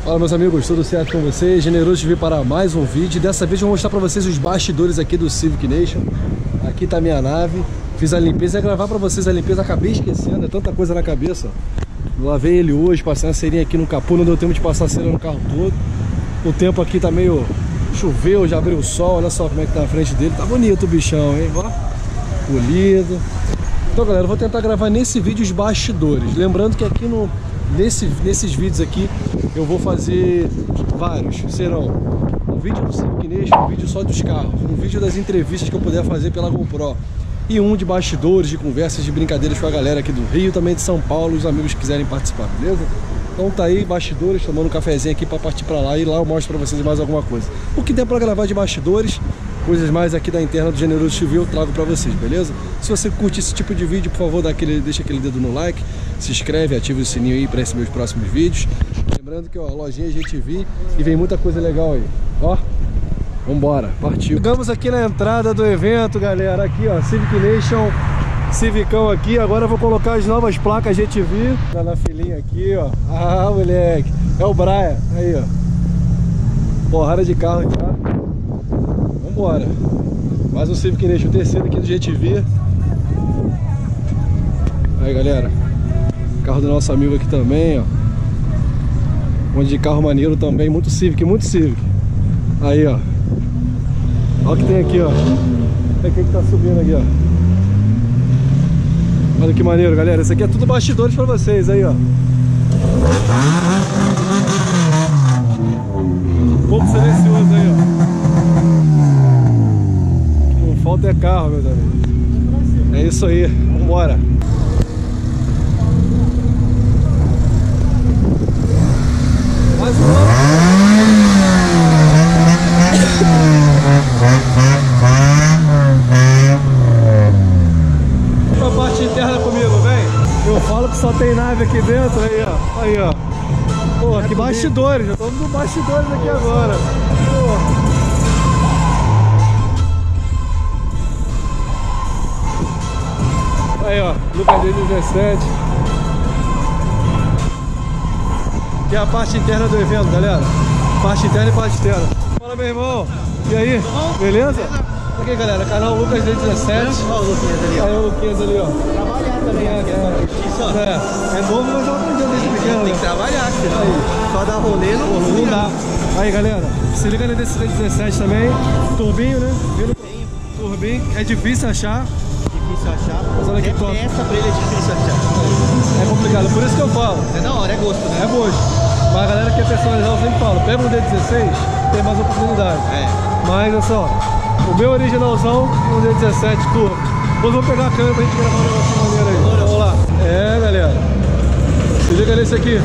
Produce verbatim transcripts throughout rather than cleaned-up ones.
Fala meus amigos, tudo certo com vocês? Generoso de vir para mais um vídeo. Dessa vez eu vou mostrar para vocês os bastidores aqui do Civic Nation. Aqui tá a minha nave. Fiz a limpeza, ia gravar para vocês a limpeza, acabei esquecendo, é tanta coisa na cabeça. Lavei ele hoje, passei uma cerinha aqui no capô, não deu tempo de passar a cera no carro todo. O tempo aqui tá meio... choveu, já abriu o sol, olha só como é que tá na frente dele. Tá bonito o bichão, hein? Ó, polido. Então galera, eu vou tentar gravar nesse vídeo os bastidores. Lembrando que aqui no... Nesse, nesses vídeos aqui eu vou fazer vários, serão um vídeo do Civic Nation, um vídeo só dos carros, um vídeo das entrevistas que eu puder fazer pela GoPro e um de bastidores, de conversas, de brincadeiras com a galera aqui do Rio, também de São Paulo, os amigos que quiserem participar, beleza? Então tá aí, bastidores, tomando um cafezinho aqui pra partir pra lá e lá eu mostro pra vocês mais alguma coisa. O que der pra gravar de bastidores, coisas mais aqui da interna do Generoso T V eu trago pra vocês, beleza? Se você curte esse tipo de vídeo, por favor, dá aquele, deixa aquele dedo no like, se inscreve, ativa o sininho aí pra esses meus próximos vídeos. Lembrando que ó, a lojinha G T V e vem muita coisa legal aí, ó. Vambora, partiu. Chegamos aqui na entrada do evento, galera, aqui ó, Civic Nation, Civicão aqui. Agora eu vou colocar as novas placas G T V. Tá na filinha aqui, ó. Ah, moleque, é o Brian, aí ó. Porrada de carro aqui, ó. Vambora. Mais um Civic Nation, o terceiro aqui do G T V. Aí galera, carro do nosso amigo aqui também, ó. Um monte de carro maneiro também, muito Civic, muito Civic. Aí ó, olha o que tem aqui, ó. Olha quem que tá subindo aqui, ó. Olha que maneiro, galera. Isso aqui é tudo bastidores pra vocês, aí ó. Um pouco silencioso aí, ó. Não falta é carro, meus amigos. É isso aí, vambora. Mais um. Pra parte interna comigo, vem. Eu falo que só tem nave aqui dentro, aí ó. Aí ó. Pô, que bastidores, já estamos no bastidores aqui agora. Pô. Aí ó, Lucas dezessete. Que é a parte interna do evento, galera. Parte interna e parte externa. Fala, meu irmão. E aí? Beleza? Aqui, galera, canal Lucas dezessete. Olha o Luquinhas ali, ó. Aí o Luquinhas ali, ó. Trabalhar também, é, é. Isso, é. É novo, mas eu aprendi desde pequeno. Tem que trabalhar, senão aí. Só dar rolê não, não, não dá. Aí, galera, se liga na dezessete também. Turbinho, né? Vindo turbinho. É difícil achar. Difícil achar. Mas olha que top. Essa pra ele é difícil achar. É complicado, por isso que eu falo. É da hora, é gosto, né? É gosto. Mas a galera que quer personalizar, eu sempre falo, pega um D dezesseis, tem mais oportunidade. É. Mas olha só, o meu originalzão é um D dezessete Turbo. Depois eu vou pegar a câmera pra gente gravar um negócio maneiro aí. Vamos lá. É, galera. Se liga nesse aqui.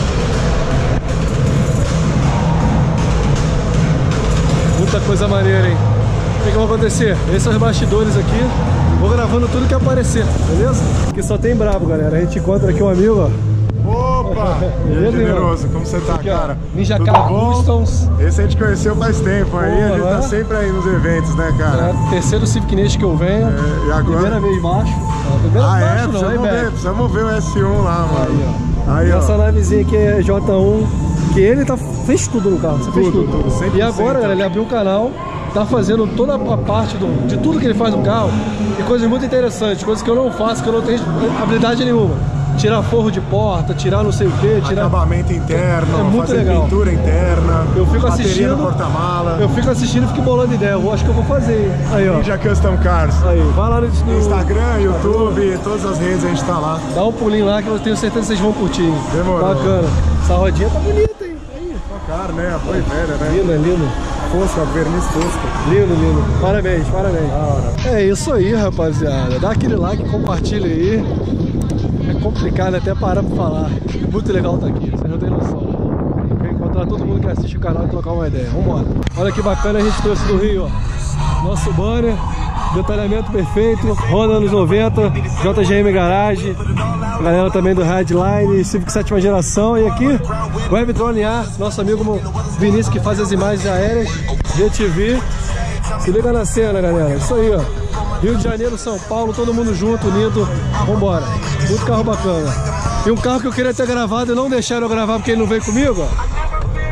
Muita coisa maneira, hein? O que, que vai acontecer? Esses são os bastidores aqui. Vou gravando tudo que aparecer, beleza? Aqui só tem brabo, galera. A gente encontra aqui um amigo, ó. Opa! Beleza, Generoso, como você tá, aqui, cara? Ninja Car Customs. Esse a gente conheceu faz tempo aí, Pô, a gente tá sempre aí nos eventos, né, cara? É, terceiro Civic Nation que eu venho. É, e agora? Primeira vez baixo. Não, primeira ah, baixo é? não, Precisamos, hein, ver, precisamos ver o S um lá, mano. Aí, ó. Aí, ó. Essa navezinha aqui é J um, que ele tá, fez tudo no carro. Você fez tudo. tudo, tudo. E agora, galera, ele abriu um canal, tá fazendo toda a parte do, de tudo que ele faz no carro. E coisas muito interessantes, coisas que eu não faço, que eu não tenho habilidade nenhuma. Tirar forro de porta, tirar não sei o que, tirar... acabamento interno, é muito fazer legal. Pintura interna, eu fico assistindo, porta-mala. Eu fico assistindo e fico bolando ideia. Eu acho que eu vou fazer. Aí, ó. Ninja Custom Cars. Aí, vai lá no, no Instagram, YouTube, todas as redes a gente tá lá. Dá um pulinho lá que eu tenho certeza que vocês vão curtir. Demorou. Bacana. Essa rodinha tá bonita, hein? Aí. Só cara, né? Foi velha, né? Lindo, é lindo. Fosca, verniz fosca. Lindo, lindo. Parabéns, parabéns. É isso aí, rapaziada. Dá aquele like, compartilha aí. É complicado até parar pra falar. Muito legal tá aqui, vocês não tem noção. Quer encontrar todo mundo que assiste o canal e trocar uma ideia. Vambora. Olha que bacana, a gente trouxe do Rio, ó. Nosso banner, detalhamento perfeito, Honda anos noventa, J G M Garage, galera também do Headline, Civic sétima geração. E aqui, Web Drone A, nosso amigo Vinícius que faz as imagens aéreas, G T V. Se liga na cena, galera. Isso aí, ó. Rio de Janeiro, São Paulo, todo mundo junto, unido. Vambora. Muito carro bacana. E um carro que eu queria ter gravado e não deixaram eu gravar porque ele não veio comigo, ó.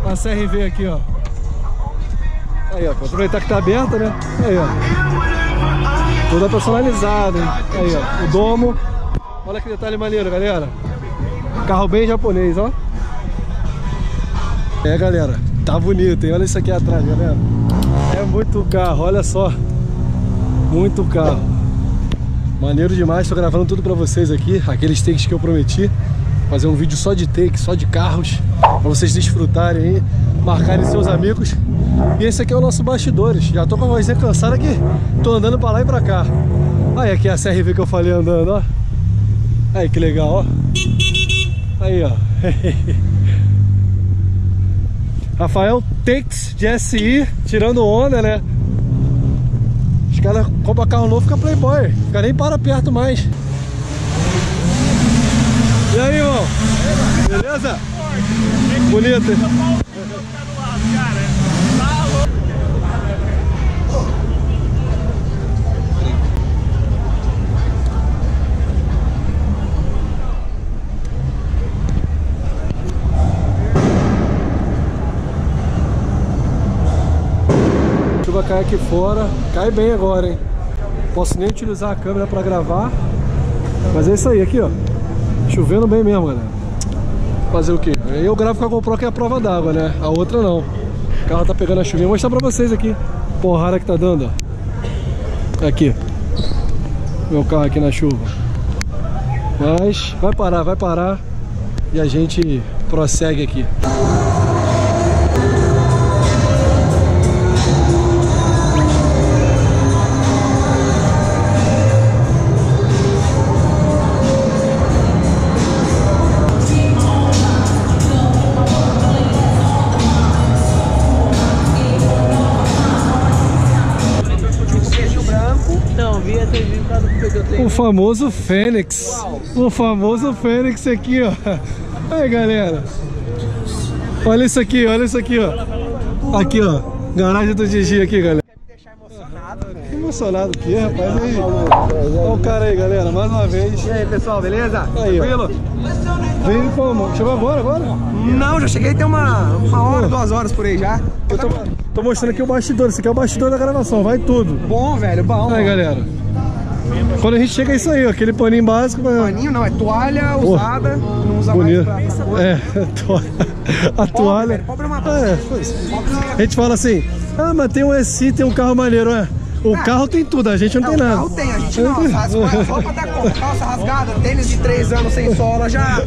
a C R V aqui, ó. Aí, ó, pra aproveitar que tá aberta, né? Aí, ó. Toda personalizada, hein? Aí, ó, o domo. Olha que detalhe maneiro, galera. Carro bem japonês, ó. É, galera, tá bonito, hein? Olha isso aqui atrás, galera. É muito carro, olha só. Muito carro. Maneiro demais, tô gravando tudo pra vocês aqui. Aqueles takes que eu prometi. Fazer um vídeo só de take, só de carros, pra vocês desfrutarem aí, marcarem seus amigos. E esse aqui é o nosso bastidores. Já tô com a vozinha cansada aqui, tô andando pra lá e pra cá. Aí aqui é a C R V que eu falei andando, ó. Aí que legal, ó. Aí, ó. Rafael Takes de S I, tirando onda, né? Os caras compram carro novo, fica playboy. Fica nem para perto mais. E aí, irmão? Beleza? Bonito, hein? A chuva cai aqui fora, cai bem agora, hein? Posso nem utilizar a câmera pra gravar, mas é isso aí, aqui, ó. Chovendo bem mesmo, galera. Fazer o quê? Eu gravo com a GoPro, que é a prova d'água, né? A outra não. O carro tá pegando a chuvinha. Vou mostrar pra vocês aqui. Porrada que tá dando, ó. Aqui. Meu carro aqui na chuva. Mas vai parar, vai parar. E a gente prossegue aqui. O famoso Fênix. O famoso Fênix aqui, ó. Aí, galera. Olha isso aqui, olha isso aqui, ó. Aqui, ó. Garagem do Gigi aqui, galera. Quer me deixar emocionado, velho? Emocionado o quê, rapaz? Aí. Olha o cara aí, galera. Mais uma vez. E aí, pessoal, beleza? Aí, tranquilo? Vem como? Chegou agora, agora? Não, já cheguei tem uma, uma hora, duas horas por aí já. Eu tô, tô mostrando aqui o bastidor. Esse aqui é o bastidor da gravação. Vai tudo. Bom, velho, bom. Aí, galera. Quando a gente chega é isso aí, ó, aquele paninho básico. Paninho não, é toalha usada, não usa bonito. mais pra, pra É, a toalha. Pobre, velho, pobre é uma é, a gente fala assim, ah, mas tem um S I, tem um carro maneiro, é. O ah, carro tem tudo, a gente não, não tem nada. O carro tem, a gente não. As roupas da conta, calça rasgada, tênis de três anos sem sola, já.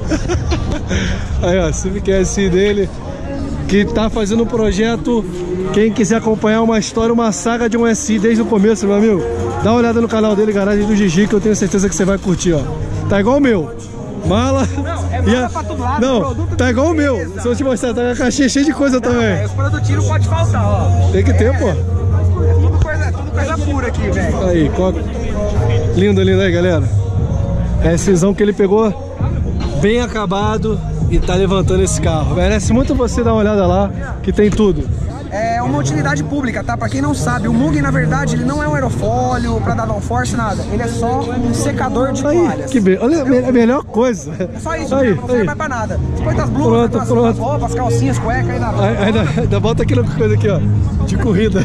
Aí, ó, Civic S I dele, que tá fazendo um projeto. Quem quiser acompanhar uma história, uma saga de um S I desde o começo, meu amigo, dá uma olhada no canal dele, Garagem do Gigi, que eu tenho certeza que você vai curtir, ó. Tá igual o meu. Mala. Não, é mala a... pra todo lado. Não, tá igual o meu. Se eu te mostrar, tá com a caixinha cheia de coisa não, também. É, os produtinhos não pode faltar, ó. Tem que ter, é, pô. Tudo coisa, tudo coisa pura aqui, velho. Aí, qual... lindo, lindo aí, galera. É esse zão que ele pegou bem acabado e tá levantando esse carro. Merece muito você dar uma olhada lá, que tem tudo. É uma utilidade pública, tá? Pra quem não sabe, o Mugen, na verdade, ele não é um aerofólio pra dar downforce, nada. Ele é só um secador de aí, toalhas. Que be... Olha, é a melhor coisa. É só isso, aí, mesmo, não serve pra nada. Depois das blusas, pronto, das, pronto. das roupas, calcinhas, cueca, aí dá. Aí, aí dá, ainda bota aquela coisa aqui, ó, de corrida.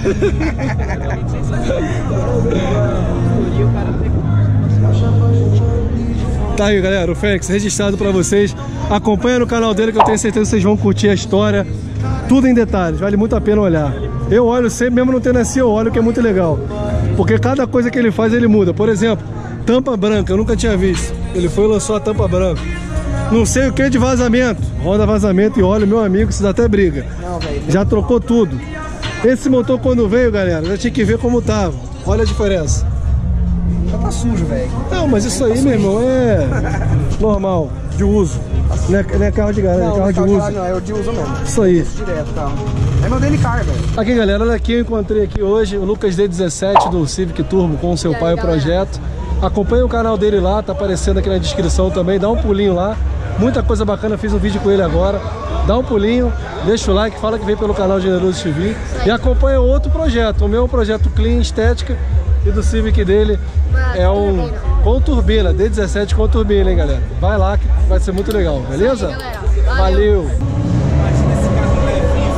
Tá aí, galera, o Fênix registrado pra vocês. Acompanha no canal dele que eu tenho certeza que vocês vão curtir a história. Tudo em detalhes, vale muito a pena olhar. Eu olho sempre, mesmo não tendo assim, eu olho, que é muito legal. Porque cada coisa que ele faz, ele muda. Por exemplo, tampa branca, eu nunca tinha visto. Ele foi e lançou a tampa branca. Não sei o que de vazamento. Roda vazamento e óleo, meu amigo, isso dá até briga. Não, já trocou tudo. Esse motor quando veio, galera, já tinha que ver como tava. Olha a diferença. Já tá sujo, velho. Não, mas isso aí, meu irmão, é normal, de uso. Não é, não é carro de garagem, é carro de uso. Não, é o de uso mesmo. Isso aí. Isso direto, carro. É meu D N Car, velho. Aqui, galera, olha aqui, eu encontrei aqui hoje o Lucas D dezessete do Civic Turbo com o seu pai, o projeto. Acompanha o canal dele lá, tá aparecendo aqui na descrição também, dá um pulinho lá. Muita coisa bacana, fiz um vídeo com ele agora. Dá um pulinho, deixa o like, fala que veio pelo canal Generoso T V. E acompanha outro projeto, o meu projeto Clean Estética e do Civic dele é um com turbina, D dezessete com turbina, hein, galera. Vai lá que vai ser muito legal, beleza? Valeu!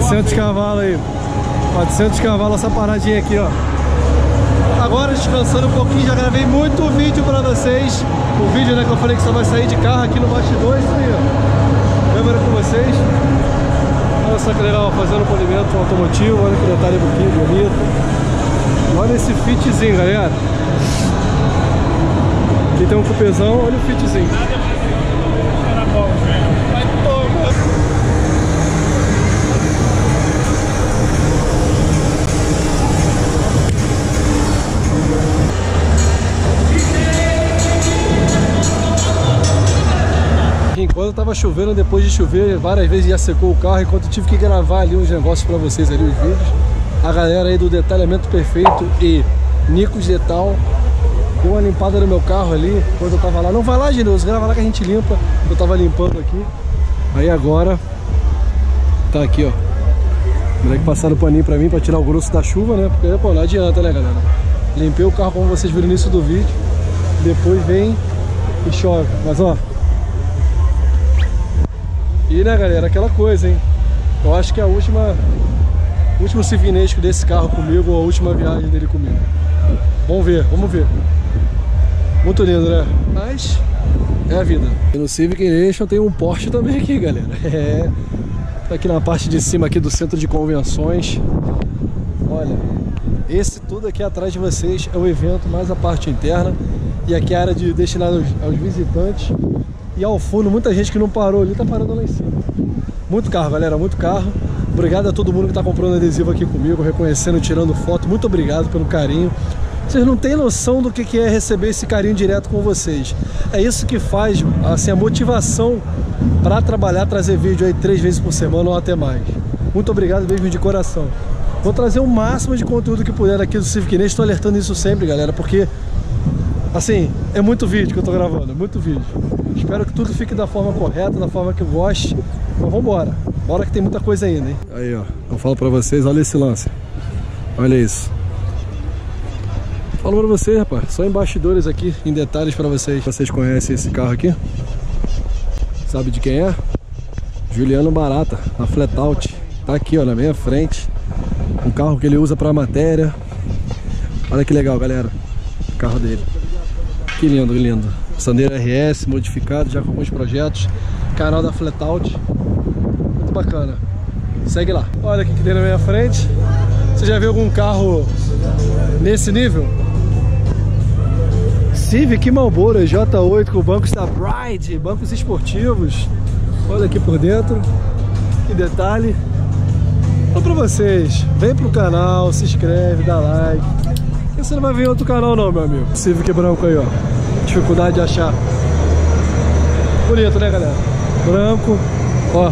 quatrocentos cavalos aí. quatrocentos cavalos essa paradinha aqui, ó. Agora descansando um pouquinho, já gravei muito vídeo pra vocês. O vídeo, né, que eu falei que só vai sair de carro aqui no bastidor, isso aí, ó. Câmera com vocês. Olha só que legal, fazendo polimento automotivo. Olha que detalhe bonito, bonito. Olha esse fitzinho, galera. Aqui tem um cupezão, olha o fitzinho. Enquanto tava chovendo, depois de chover, várias vezes já secou o carro. Enquanto eu tive que gravar ali uns negócios pra vocês ali, os vídeos. A galera aí do Detalhamento Perfeito e Nicos Detal deu uma limpada no meu carro ali quando eu tava lá. Não vai lá, Generoso, grava lá que a gente limpa. Eu tava limpando aqui. Aí agora tá aqui, ó. O moleque passaram o paninho pra mim pra tirar o grosso da chuva, né? Porque, pô, não adianta, né, galera? Limpei o carro como vocês viram no início do vídeo. Depois vem e chove. Mas, ó. E, né, galera, aquela coisa, hein? Eu acho que é a última... O último civinesco desse carro comigo, ou a última viagem dele comigo. Vamos ver, vamos ver. Muito lindo, né? Mas é a vida. E no Civic Nation tem um Porsche também aqui, galera. É. Tá aqui na parte de cima aqui do centro de convenções. Olha, esse tudo aqui atrás de vocês é o evento, mais a parte interna. E aqui é a área de destinada aos, aos visitantes. E ao fundo, muita gente que não parou ali tá parando lá em cima. Muito carro, galera, muito carro. Obrigado a todo mundo que tá comprando adesivo aqui comigo, reconhecendo, tirando foto. Muito obrigado pelo carinho. Vocês não têm noção do que é receber esse carinho direto com vocês. É isso que faz, assim, a motivação para trabalhar, trazer vídeo aí três vezes por semana ou até mais. Muito obrigado mesmo de coração. Vou trazer o máximo de conteúdo que puder aqui do Civic Nation. Estou alertando isso sempre, galera, porque, assim, é muito vídeo que eu tô gravando, é muito vídeo. Espero que tudo fique da forma correta, da forma que eu goste. Então vamos embora. Bora que tem muita coisa ainda, hein? Aí, ó. Eu falo pra vocês, olha esse lance. Olha isso. Falo pra vocês, rapaz. Só em bastidores aqui, em detalhes pra vocês. Vocês conhecem esse carro aqui? Sabe de quem é? Juliano Barata, a Flatout. Tá aqui, ó, na minha frente. Um carro que ele usa pra matéria. Olha que legal, galera. O carro dele. Que lindo, que lindo. Sandero R S modificado, já com alguns projetos. Canal da Flatout. Muito bacana. Segue lá. Olha o que tem na minha frente. Você já viu algum carro nesse nível? Civic Marlboro J oito com bancos da Bride, bancos esportivos. Olha aqui por dentro. Que detalhe. Então pra vocês, vem pro canal, se inscreve, dá like. E você não vai ver em outro canal não, meu amigo. Civic branco aí, ó. Dificuldade de achar. Bonito, né, galera? Branco, ó.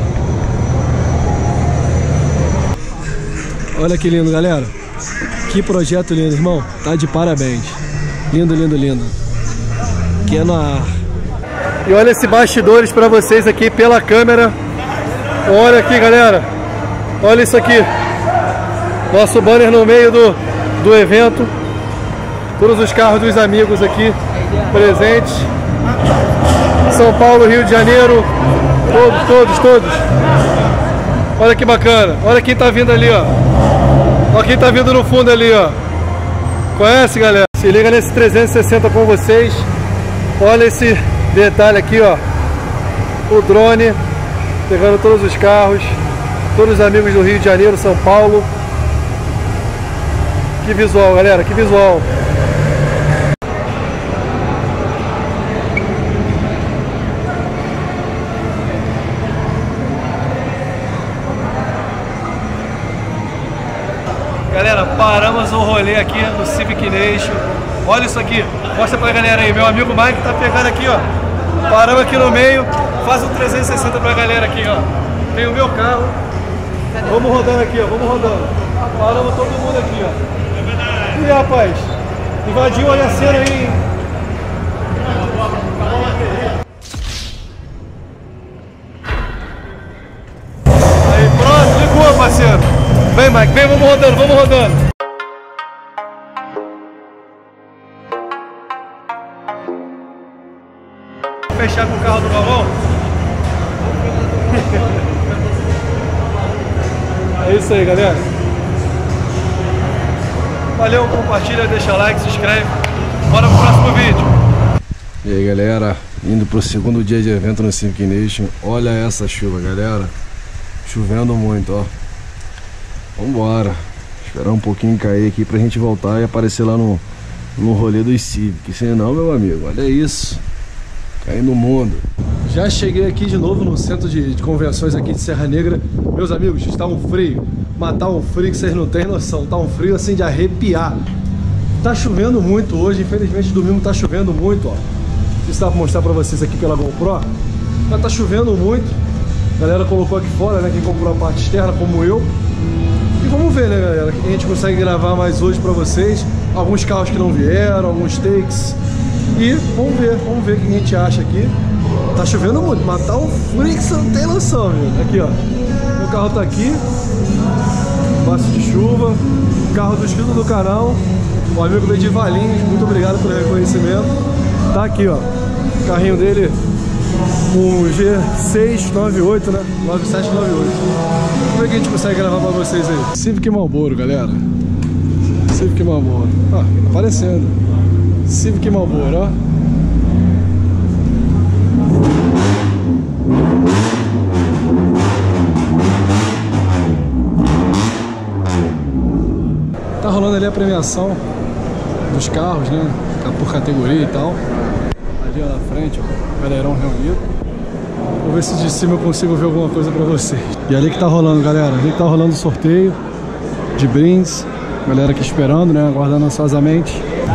Olha que lindo, galera. Que projeto lindo, irmão. Tá de parabéns. Lindo, lindo, lindo. Que é na ar. E olha esse bastidores pra vocês aqui pela câmera. Olha aqui, galera. Olha isso aqui. Nosso banner no meio do, do evento. Todos os carros dos amigos aqui presentes. São Paulo, Rio de Janeiro. Todos, todos, todos. Olha que bacana. Olha quem tá vindo ali, ó. Olha quem tá vindo no fundo ali, ó. Conhece, galera? Se liga nesse trezentos e sessenta com vocês. Olha esse detalhe aqui, ó. O drone pegando todos os carros. Todos os amigos do Rio de Janeiro, São Paulo. Que visual, galera, que visual. Galera, paramos o rolê aqui no Civic Nation. Olha isso aqui, mostra pra galera aí. Meu amigo Mike tá pegando aqui, ó. Paramos aqui no meio, faz um trezentos e sessenta pra galera aqui, ó. Tem o meu carro. Vamos rodando aqui, ó, vamos rodando. Paramos todo mundo aqui, ó. E aí, rapaz, invadiu olha a cena aí, hein? Aí, pronto, ligou, parceiro. Vem, Mike, vem, vamos rodando, vamos rodando. Vou fechar com o carro do Galvão. É isso aí, galera. Valeu, compartilha, deixa like, se inscreve. Bora pro próximo vídeo. E aí, galera, indo pro segundo dia de evento no Civic Nation. Olha essa chuva, galera. Chovendo muito, ó. Vambora. Esperar um pouquinho cair aqui pra gente voltar e aparecer lá no, no rolê dos Civic. Senão, meu amigo, olha isso. Caindo no mundo. Já cheguei aqui de novo no centro de, de convenções aqui de Serra Negra. Meus amigos, está um frio. Matar um frio que vocês não têm noção. Tá um frio assim de arrepiar. Tá chovendo muito hoje. Infelizmente domingo tá chovendo muito, ó. Isso dá pra mostrar pra vocês aqui pela GoPro. Mas tá chovendo muito. A galera colocou aqui fora, né? Quem comprou a parte externa, como eu. E vamos ver, né, galera? O que a gente consegue gravar mais hoje pra vocês. Alguns carros que não vieram, alguns takes. E vamos ver, vamos ver o que a gente acha aqui. Tá chovendo muito, mas tá um frio que você não tem noção, viu? Aqui, ó. Meu carro tá aqui. Passo de chuva. O carro do inscrito do canal. O amigo veio de Valinhos. Muito obrigado pelo reconhecimento. Tá aqui, ó. O carrinho dele. Um G seis nove oito, né? nove sete nove oito. Vamos ver o que a gente consegue gravar pra vocês aí. Civic Marlboro, galera. Civic Marlboro. Ah, aparecendo. Civic Marlboro, ó. Tá rolando ali a premiação dos carros, né? Por categoria e tal. Ali ó, na frente, ó, galerão reunido. Vou ver se de cima eu consigo ver alguma coisa pra vocês. E ali que tá rolando, galera. Ali que tá rolando o sorteio de brindes. Galera aqui esperando, né? Aguardando ansiosamente.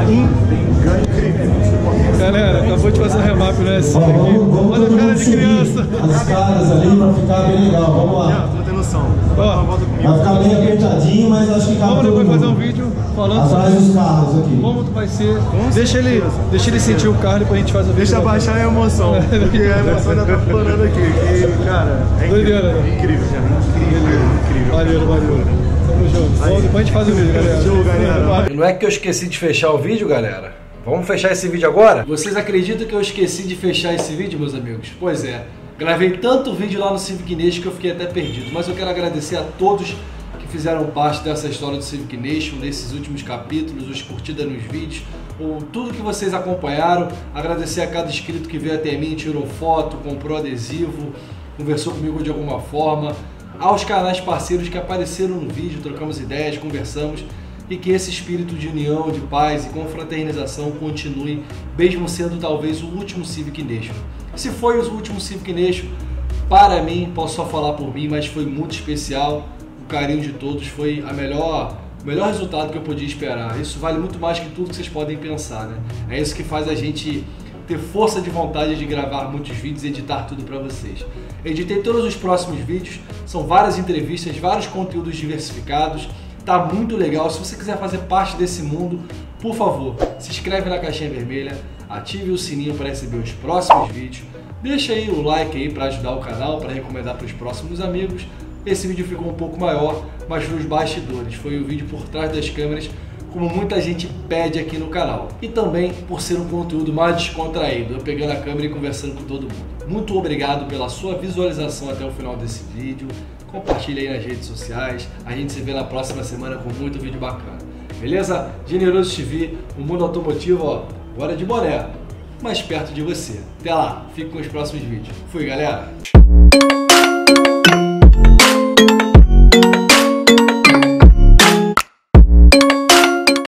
Galera, acabou de fazer um remap no S cinco aqui. Olha a cara de criança. As caras ali pra ficar bem legal. Vamos lá. Não tem noção. Ó, vai ficar bem apertadinho, mas acho que cabe. vamos depois fazer um vídeo falando atrás dos carros aqui. Como vai ser. Deixa ele, deixa ele sentir o carro e depois a gente faz o vídeo. Deixa baixar a emoção. Porque a emoção já tá florando aqui. E, cara, é incrível. Doideira, né? Incrível, já. Incrível, incrível. Valeu, valeu. Tamo junto. Bom, depois a gente faz o vídeo, galera. Show, galera. Não é que eu esqueci de fechar o vídeo, galera? Vamos fechar esse vídeo agora? Vocês acreditam que eu esqueci de fechar esse vídeo, meus amigos? Pois é. Gravei tanto vídeo lá no Civic Nation que eu fiquei até perdido. Mas eu quero agradecer a todos que fizeram parte dessa história do Civic Nation, desses últimos capítulos, os curtidas nos vídeos, ou tudo que vocês acompanharam. Agradecer a cada inscrito que veio até mim, tirou foto, comprou adesivo, conversou comigo de alguma forma. Aos canais parceiros que apareceram no vídeo, trocamos ideias, conversamos. E que esse espírito de união, de paz e confraternização continue, mesmo sendo talvez o último Civic Nation. Se foi o último Civic Nation, para mim, posso só falar por mim, mas foi muito especial. O carinho de todos foi a melhor, o melhor resultado que eu podia esperar. Isso vale muito mais que tudo que vocês podem pensar, né? É isso que faz a gente ter força de vontade de gravar muitos vídeos e editar tudo para vocês. Editei todos os próximos vídeos, são várias entrevistas, vários conteúdos diversificados. Tá muito legal. Se você quiser fazer parte desse mundo, por favor, se inscreve na caixinha vermelha, ative o sininho para receber os próximos vídeos, deixa aí o like aí para ajudar o canal, para recomendar para os próximos amigos. Esse vídeo ficou um pouco maior, mas foi os bastidores, foi o vídeo por trás das câmeras, como muita gente pede aqui no canal. E também por ser um conteúdo mais descontraído, eu pegando a câmera e conversando com todo mundo. Muito obrigado pela sua visualização até o final desse vídeo. Compartilha aí nas redes sociais. A gente se vê na próxima semana com muito vídeo bacana. Beleza? Generoso T V, o mundo automotivo, ó, agora de boné, mais perto de você. Até lá, fique com os próximos vídeos. Fui, galera!